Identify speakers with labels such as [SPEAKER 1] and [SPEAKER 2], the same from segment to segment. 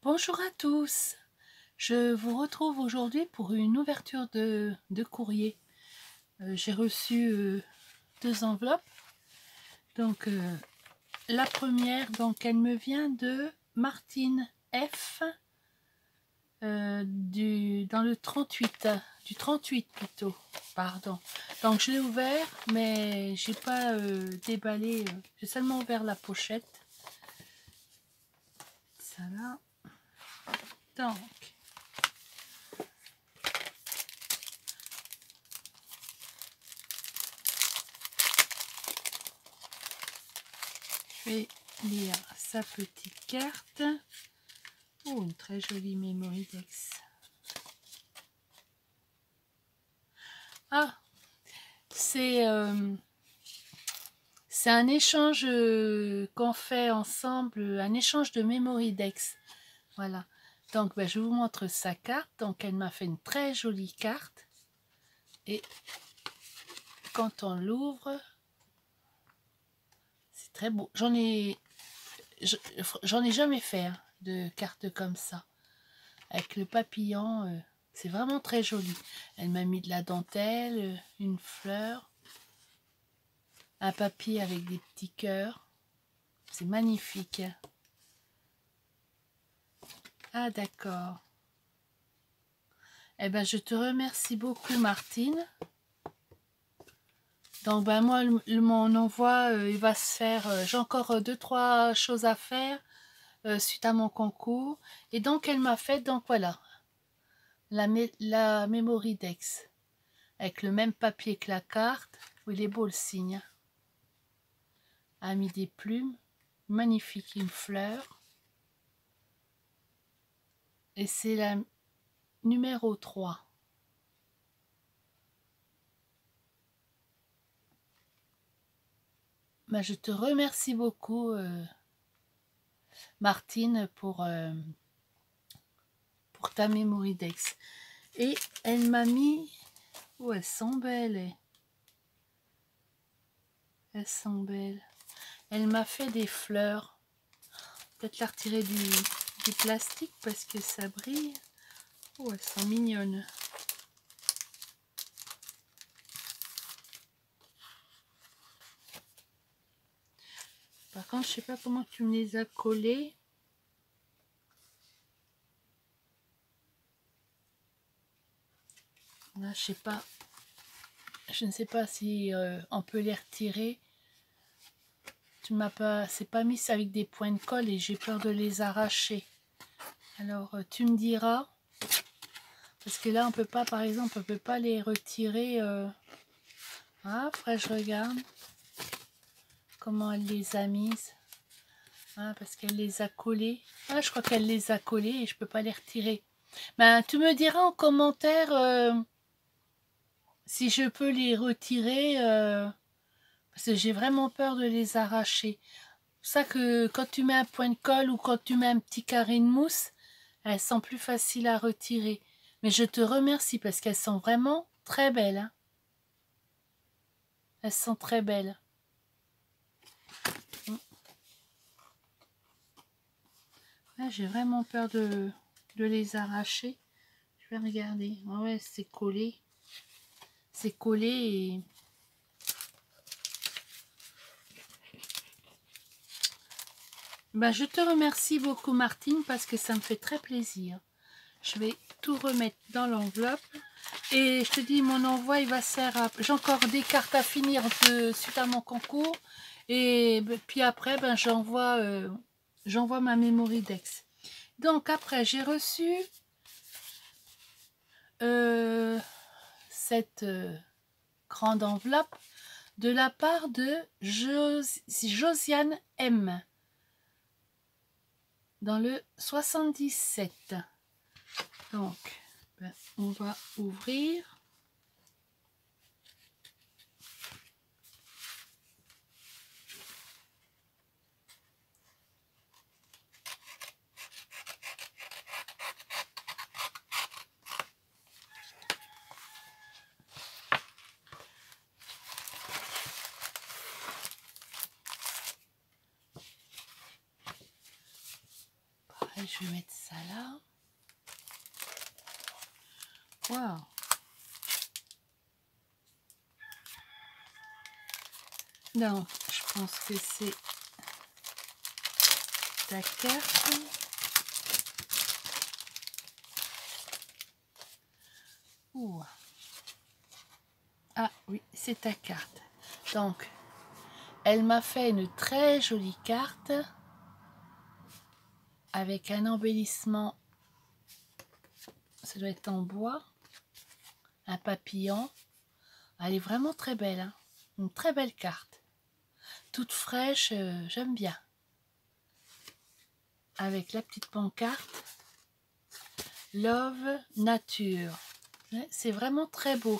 [SPEAKER 1] Bonjour à tous, je vous retrouve aujourd'hui pour une ouverture de courrier. J'ai reçu 2 enveloppes. Donc la première, donc elle me vient de Martine F dans le 38, du 38 plutôt, pardon. Donc je l'ai ouvert, mais j'ai pas déballé, j'ai seulement ouvert la pochette. Ça là. Donc je vais lire sa petite carte. Oh, une très jolie Mémoridex. Ah, c'est un échange qu'on fait ensemble, un échange de Mémoridex. Voilà. Donc, ben, je vous montre sa carte. Donc, elle m'a fait une très jolie carte. Et quand on l'ouvre, c'est très beau. J'en ai jamais fait de cartes comme ça. Avec le papillon, c'est vraiment très joli. Elle m'a mis de la dentelle, une fleur, un papier avec des petits cœurs. C'est magnifique. Ah d'accord. Eh ben je te remercie beaucoup Martine. Donc ben moi mon envoi il va se faire. J'ai encore 2-3 choses à faire suite à mon concours. Et donc elle m'a fait donc voilà la Mémoridex avec le même papier que la carte. Où il est beau le signe. A mis des plumes. Magnifique, une fleur. Et c'est la numéro 3. Ben, je te remercie beaucoup Martine pour ta Mémoridex. Et elle m'a mis... Oh, elles sont belles. Elles sont belles. Elle m'a fait des fleurs. Peut-être la retirer du plastique parce que ça brille. Oh, elles sont mignonnes. Par contre, je sais pas comment tu me les as collées. Là, je sais pas. Je ne sais pas si on peut les retirer. Tu m'as pas, c'est pas mis avec des points de colle et j'ai peur de les arracher. Alors tu me diras, parce que là on peut pas, par exemple, on peut pas les retirer. Ah, après je regarde comment elle les a mises. Ah, parce qu'elle les a collées. Ah, je crois qu'elle les a collées et je peux pas les retirer. Ben, tu me diras en commentaire si je peux les retirer. Parce que j'ai vraiment peur de les arracher. C'est ça que quand tu mets un point de colle ou quand tu mets un petit carré de mousse, elles sont plus faciles à retirer. Mais je te remercie parce qu'elles sont vraiment très belles. Hein. Elles sont très belles. Là, j'ai vraiment peur de les arracher. Je vais regarder. Ah ouais, c'est collé. C'est collé et... Ben, je te remercie beaucoup Martine parce que ça me fait très plaisir. Je vais tout remettre dans l'enveloppe. Et je te dis, mon envoi, il va se faire... J'ai encore des cartes à finir suite à mon concours. Et puis après, ben, j'envoie ma Mémoridex. Donc après, j'ai reçu cette grande enveloppe de la part de Josiane M. Dans le 77. Donc, ben, on va ouvrir. je vais mettre ça là. Waouh! Donc, je pense que c'est ta carte. Ouh. Ah oui, c'est ta carte. Donc, elle m'a fait une très jolie carte avec un embellissement. Ça doit être en bois. Un papillon. Elle est vraiment très belle. Hein? Une très belle carte. Toute fraîche, j'aime bien. Avec la petite pancarte. Love Nature. C'est vraiment très beau.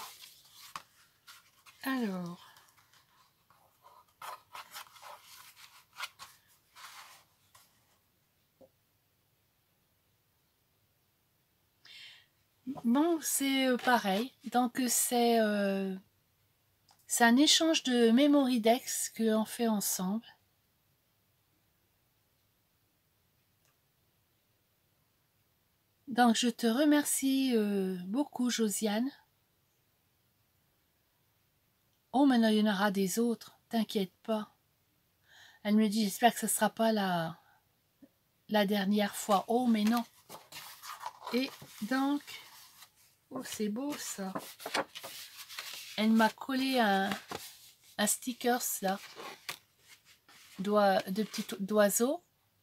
[SPEAKER 1] Alors. Bon, c'est pareil. Donc, c'est un échange de Memory Dex qu'on fait ensemble. Donc, je te remercie beaucoup, Josiane. Oh, maintenant, il y en aura des autres. T'inquiète pas. Elle me dit, j'espère que ce ne sera pas la dernière fois. Oh, mais non. Et donc, oh, c'est beau, ça. Elle m'a collé un sticker, là, de petits oiseaux.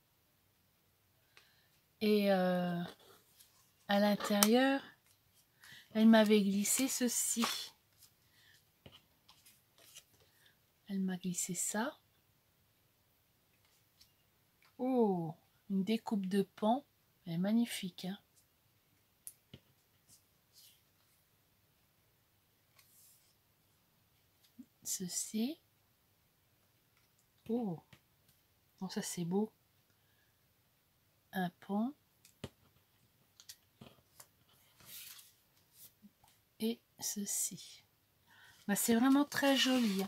[SPEAKER 1] Et à l'intérieur, elle m'avait glissé ceci. Elle m'a glissé ça. Oh, une découpe de pan. Elle est magnifique. Hein? Ceci. Oh, bon, ça c'est beau. Un pont. Et ceci. Bah, c'est vraiment très joli. Hein.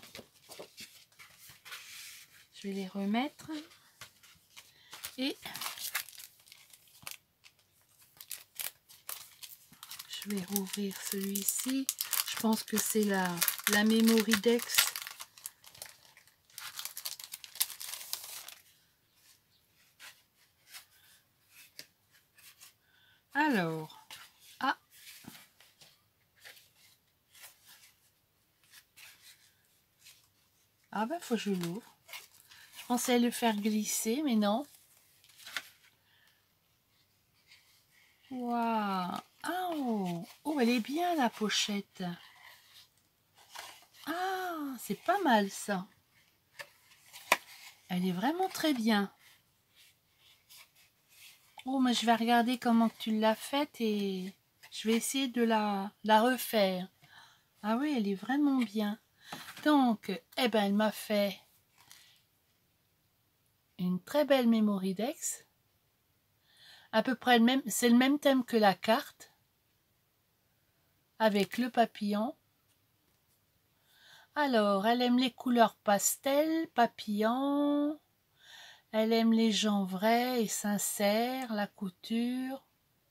[SPEAKER 1] Je vais les remettre. Et je vais rouvrir celui-ci. Je pense que c'est la Memory Dex. Alors, ah ben faut que je l'ouvre. Je pensais le faire glisser, mais non. Waouh! Oh, oh, elle est bien la pochette. Ah, c'est pas mal ça. Elle est vraiment très bien. Oh, mais je vais regarder comment tu l'as faite et je vais essayer de la refaire. Ah oui, elle est vraiment bien. Donc, eh ben, elle m'a fait une très belle Memory Dex. À peu près le même, c'est le même thème que la carte. Avec le papillon. Alors, elle aime les couleurs pastel, papillon. Elle aime les gens vrais et sincères, la couture.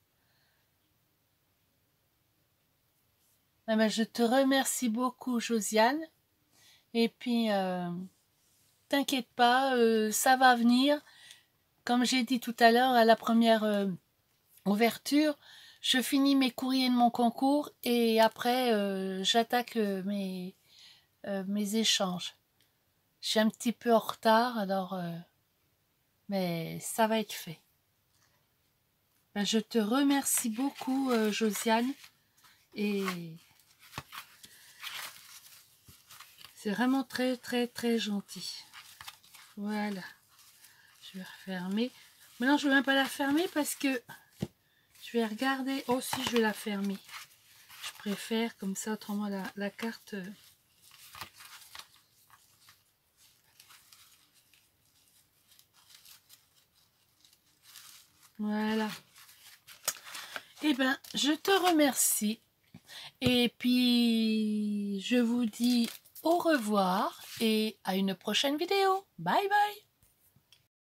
[SPEAKER 1] Eh ben, je te remercie beaucoup, Josiane. Et puis, t'inquiète pas, ça va venir. Comme j'ai dit tout à l'heure, à la première ouverture, je finis mes courriers de mon concours et après, j'attaque mes échanges. Je suis un petit peu en retard, alors, mais ça va être fait. Ben, je te remercie beaucoup, Josiane, et c'est vraiment très, très, très gentil. Voilà. Je vais refermer. Maintenant, je ne vais même pas la fermer parce que je vais regarder. Oh, si, je vais la fermer. Je préfère comme ça, autrement la carte. Voilà. Eh bien, je te remercie. Et puis, je vous dis au revoir et à une prochaine vidéo. Bye bye.